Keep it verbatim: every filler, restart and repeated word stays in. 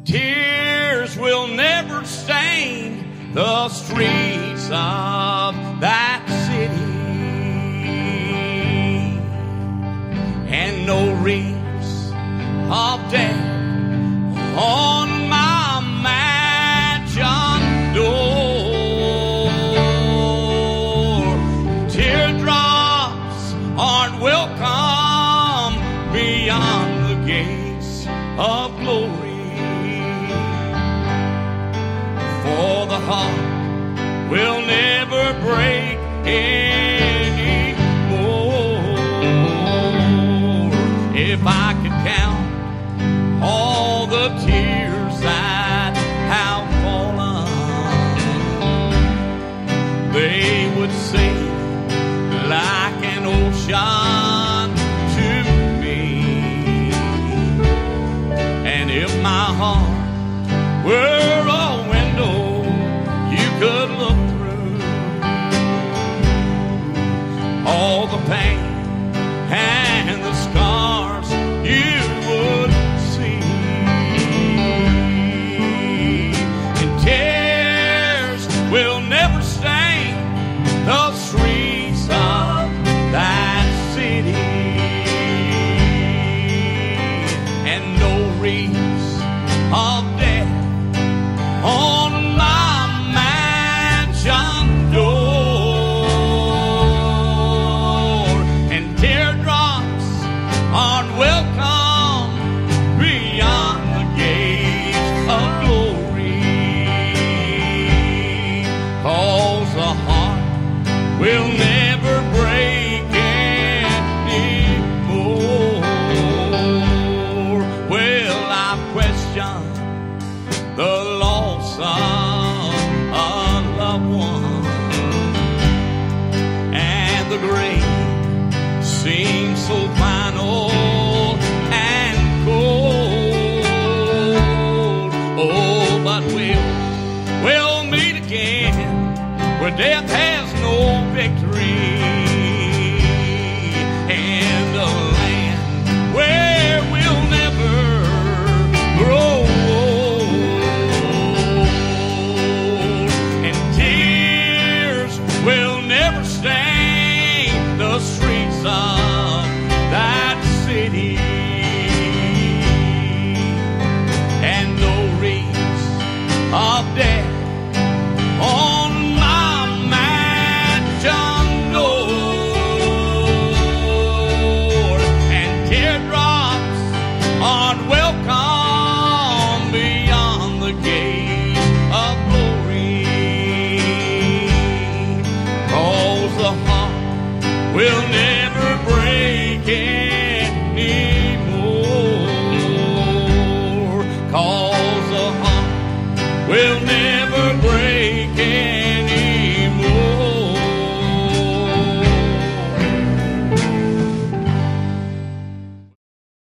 Tears will never stain the streets of that city, and no wreaths of death on my mansion door. Teardrops aren't welcome beyond the gates of glory. For the heart will never break anymore. If I could count all the tears that have fallen, they would sing like an ocean to me. And if my heart were a window you could look through, all the pain and the scars you would see, and tears will never stain the streets of that city, and no wreaths of death on my mansion door, and teardrops aren't welcome beyond the gates of glory. 'Cause the heart will never break anymore. Well, I've questioned the Lord